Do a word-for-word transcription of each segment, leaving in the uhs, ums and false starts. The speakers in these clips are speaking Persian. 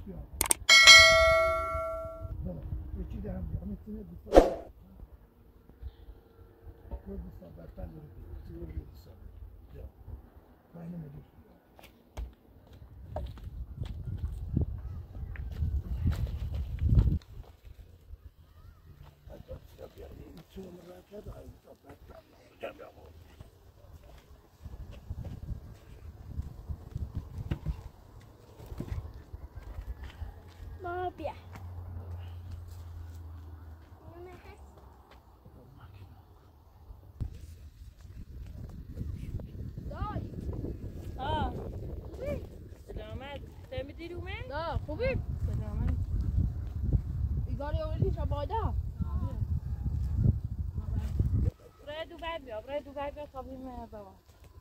بیام بله یکی دارم بیام میتونه بیتونه کل بیستان برپن رو بیام رو بیستان بیام باینه مدیر ما بیا آه خوبی؟ سلامت فهمیدی رومه؟ نه خوبی؟ سلامت ایگاری اولی شبادا برای دو بعد بیا برای دو بعد بیا تا بیم بابا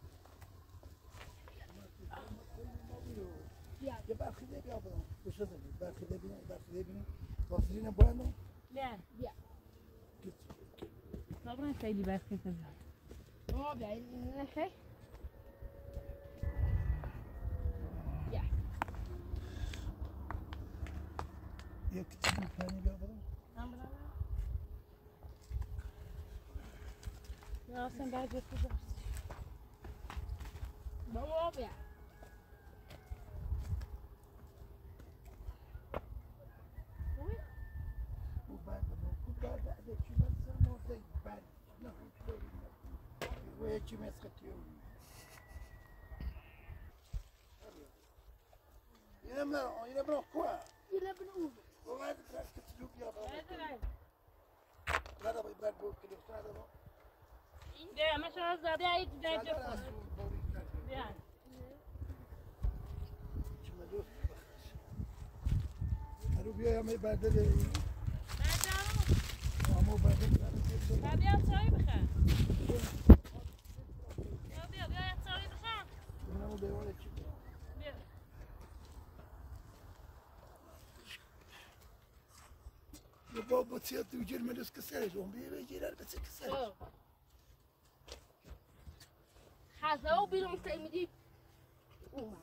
یه برخیده بیا برام بشه زمین برخیده بینه برخیده بینه واسرین باید نه بیا طبعا خیلی برخیده بیا ما بیا این نخی بیا یک چیزی پنی بیا برام هم برام یا اصلا بعد بیا تو درست بابا بیا بعد بعد بعد چی مثلا موضوع بعد نه و یکی مسکتیو یه من اینه برو کوه اینه برو و بعد برای کتیو بیا برو بعد لا لا بعد برو کلیو ساده برو بیا مثلا زده ای تو در جا بیا چی مدو هرو بیا یا می بعد ده اما بعد بیا بیا چای بخور بیا بیا بیا چای بخور اونمو دیوانه چی بیا بیا یه بابا تیات تو جر مدرس کسرش اون بیا بگیره بس کسرش حذا و بیرون میدی اومد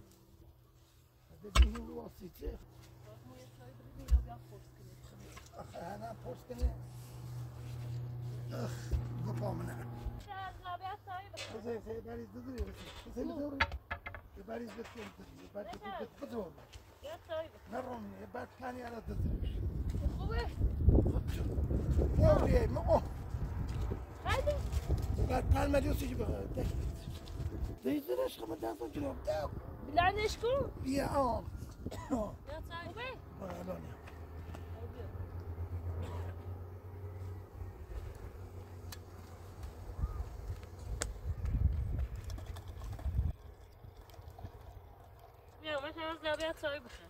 هذا هو واسيته اخ انا پرس کنه اخ بابا منه زي زي باريس ددري زي دوري باريس بتكون ددري باريس بتكون يا طيب نرمي بعد ثاني على ددري خوبه دوري ما هذا بعد ثاني ما يوسف يبغى زي زرش خمس دقائق جنوب داو بلعنش کن يا اه يا طيب خوبه بیا مثلا زاویه چای بخور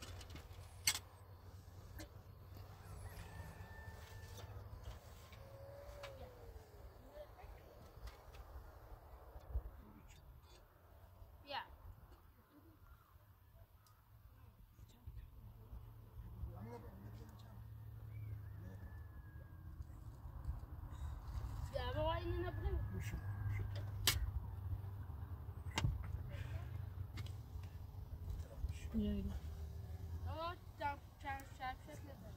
بیا بیا بابا اینو نبریم یاری آه چند چند چند شد نزد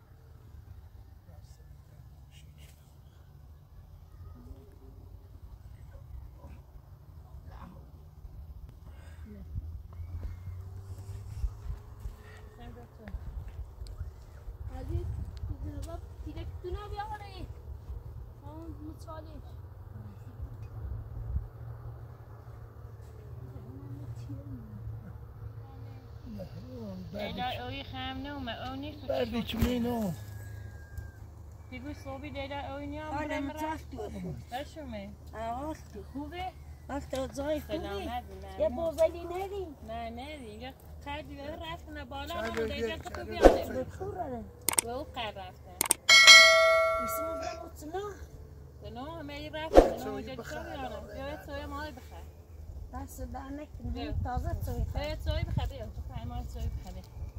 عزیز بابا تیرکتونو بیاوری اون مطالعه دیلا اوی خم نومه او نیست بعدی چمینو بگو صوبی دیلا اوی نیام آره برم متاسفی بشومه آستی خوبه؟ وقت زای خوبی سلامت یه بوزلی نریم نه نه دیگه خیلی رفتن بالا چند همون دیگه دیگه، تو چند بیاده دیگه. بخوره و او قد رفتن اسم بموتنا به نو همه رفتن نو سوی جد بخیر. تو بیارم بیا سوی مال بخیر دست در نکنی تازه توی بیا سوی بخیر بیا تو خواهی مال سوی بخیر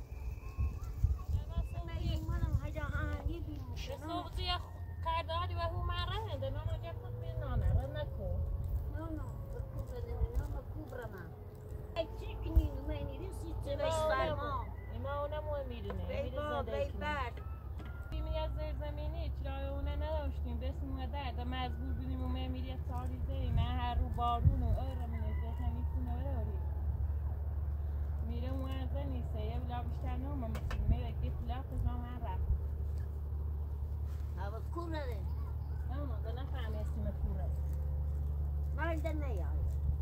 منم هجا آهنگی بیموشنا صوبتی قداری و هو مره ده نو جد تو بی نانه رو نکو نه نه بکو بدنه نه مکو برما ای چکنی نمینی ریسی چه بش فرما اونم مهم میدونه بی میره با بی زندگی بر بیمی از زیرزمینی چرای اونه نداشتیم بسیم اومده دا مجبور بودیم اومه میری ساریزه نه هر رو بارون و ایره منزه همیتونه براری میره موازه نیسته یه بلا بیشتر نومه میتونی میره که پلاک ازام هر رفت هوا کوره اما دا نفهم اسم کوره مرد نیاد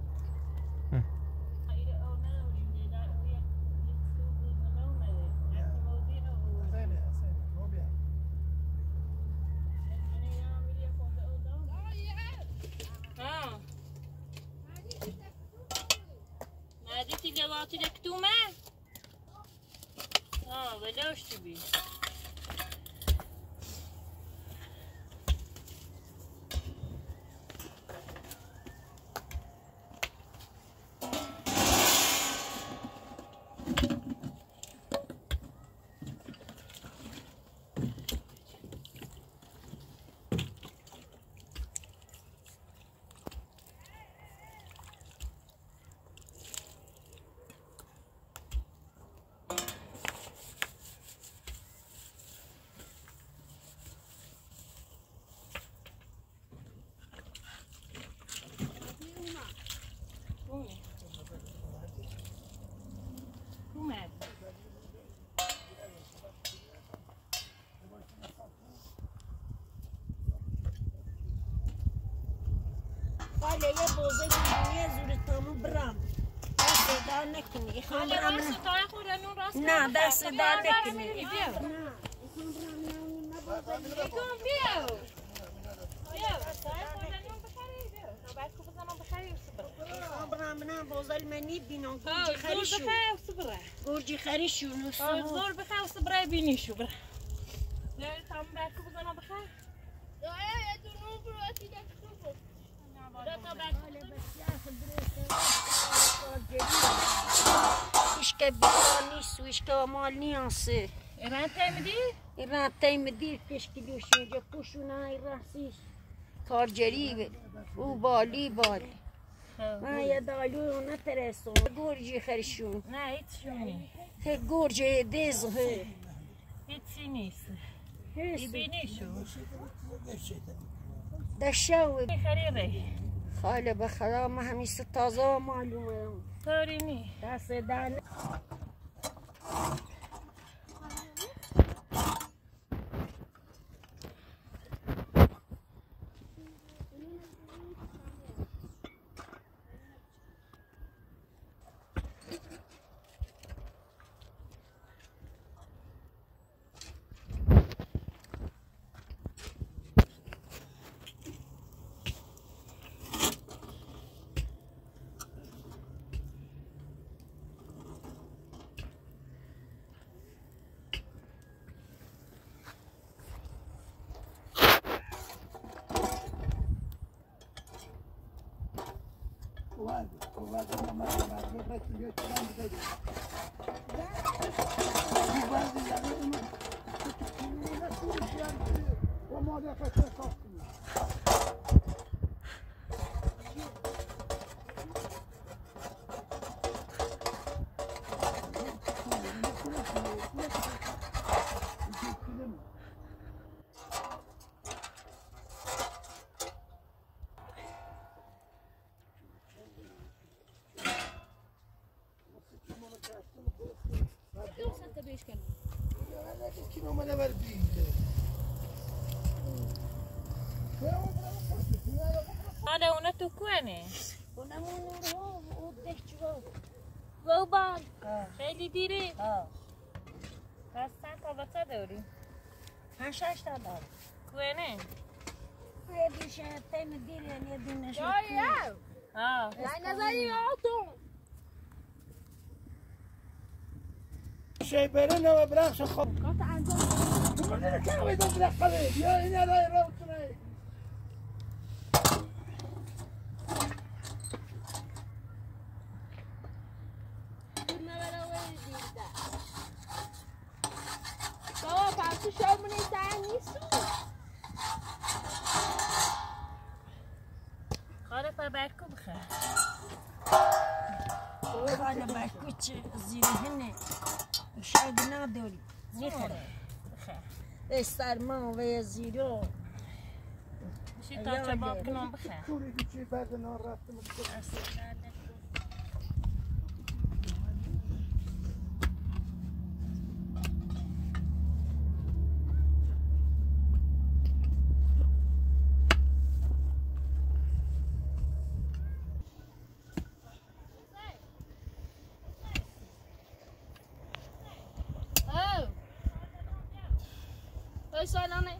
ایره او نداریم دیده او یک سو بود نومده نفتی موزی او حسینه حسینه روبیا ها نادي تلواتي لكتومة اه بلاش تبي ولی یه بوزه دیگه زور تامو برام دست دار نکنی ایخوام برام نه نه دست دار نکنی نه ایخوام برام نونی بکن بیاو بیاو سای خوردنیم بخری بیاو نوبت کو بزنم بخری و صبره ایخوام برام نه بوزه منی بینم ها گرجی خریشو زور بخری و صبره گرجی خریشو ها نصفه زور بخری و صبره بینی شو بره بیاو تام بک کو بزنم بخری ایشکه بیار نیست و ایشکه مال نیاسه ایران تایمدی؟ ایران تایم دیر کشکیلوش اینجا پوشونه ایران سیش کارجری به او بالی بالی من یه دالو اونه ترسون گرجی خریشون نه هیچ شونی که گرجه دیز هی هیچی نیست هیچی بینی شو دشاوی خریره خاله بخدا ما همیشه تازه معلومه تارینی دست دانه Ладно, ладно, мама, мама, мы хотим ее там дать. И важно, я думаю, что не на случай, а помогай хотя бы. Chi non me ne verdite? حالا اونا تو کنه اونمون رو او دهچو بابا خیلی دیره ها پس چند تا بچه داری؟ هشش تا دار کنه یه بیشه تیم دیر یعنی دونه شد ها شي بيننا وبراش خو قطع عن جنب كلنا كانوا يدور قليل يا هنا لا يروتني بابا پس شامونه در نیست خاله پا برکو بخیر خاله برکو چه زیره هنه شاید نداری میخوره استرما و زیرو شی تا کباب کنم بخیر کوری چی بعد نان رفتم Ôi sao nó này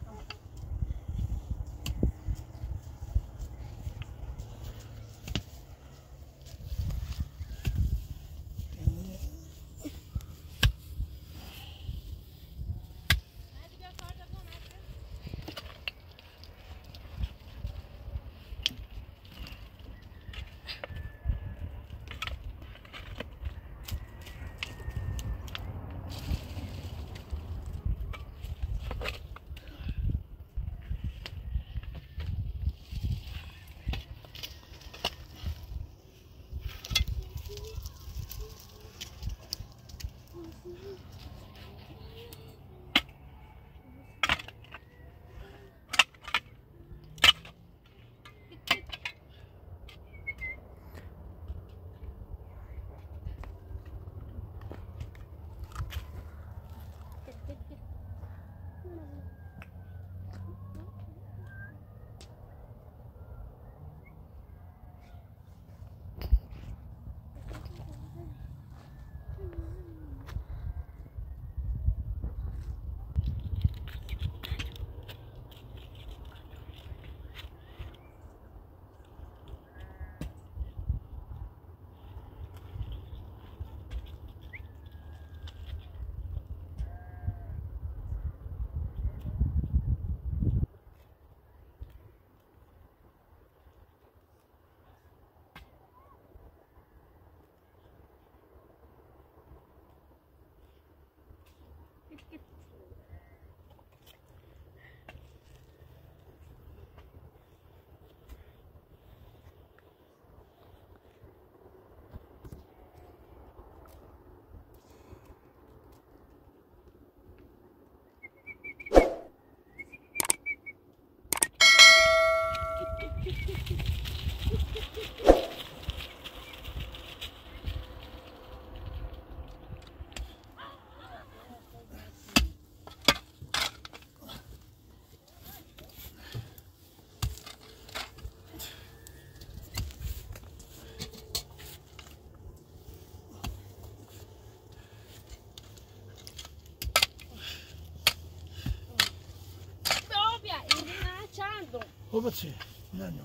خب چی؟ نه نه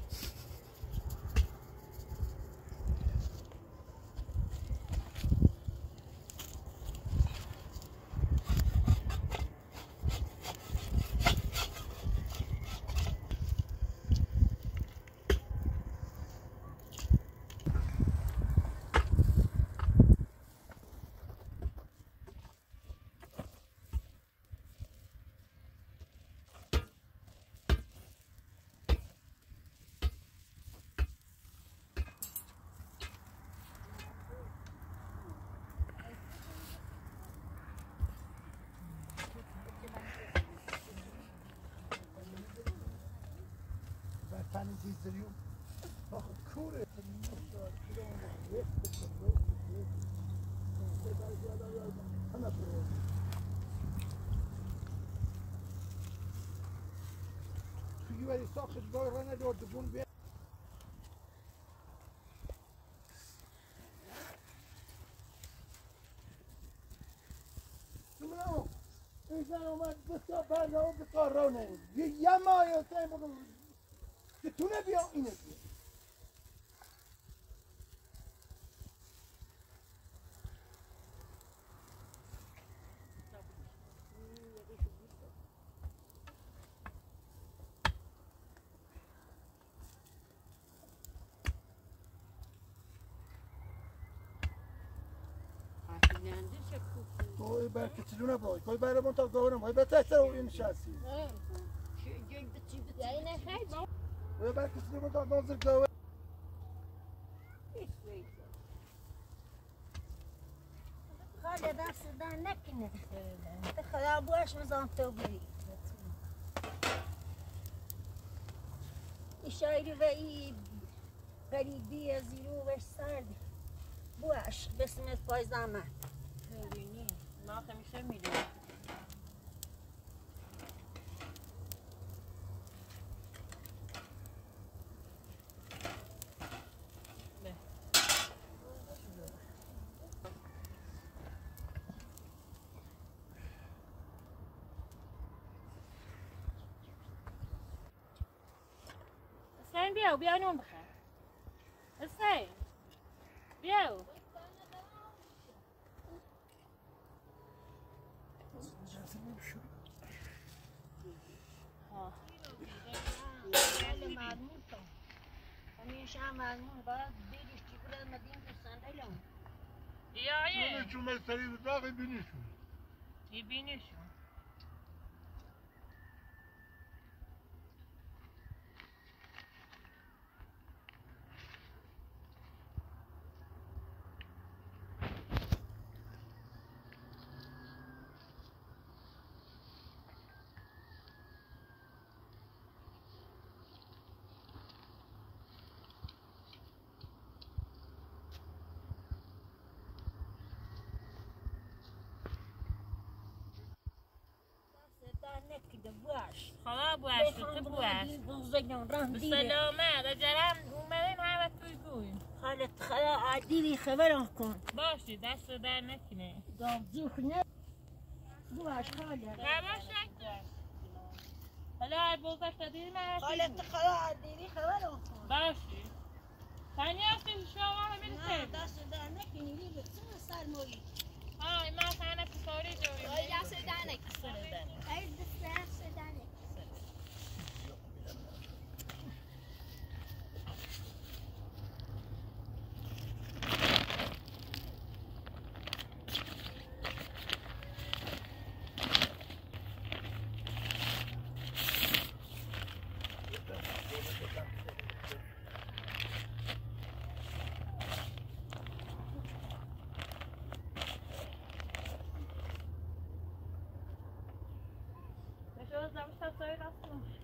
Tiny diesel, ach cool. Çünkü böyle sakız bağırana doğru bunu bir Bravo. İnsan olmaz bu sefer de o bir karone. Yama sen bunu Tune bia inne. Koy belki tiluna boy. Koy böyle monta gavurun. Koy beter sen oyun şahsi. Yine hayır Koy belki tiluna monta nazır gavur. خالد دست در نکنه ده خدا باش مزان تو بری ای شاعری و ای غریبی از ایرو و سرد باش بسمت پای زحمت می‌بینی ما همیشه میریم حسین بیا بیا نون بخور حسین بیا مضمون کن همیشه هم مضمون باید بیدیش چی کنه مدین تو صندلیون بیا یه شونه چون مستری رو داغی بینیشون ای بینیشون باش خدا باش تو باش بسلامت اجرم اومدین همه توی گوی حالت خدا عدیلی خبرم کن باشی دست در نکنه دام زوخ نه باش حالت نباش نکن حالا هر بزرگ شدید من حالت خدا عدیلی خبرم کن باشی تنی هستی شما همه نه دست در نکنی بی بسیم سرمایی های ما سنه پساری جوری آی دست در نکن آی دست در نکن Deixa eu usar o estação e nós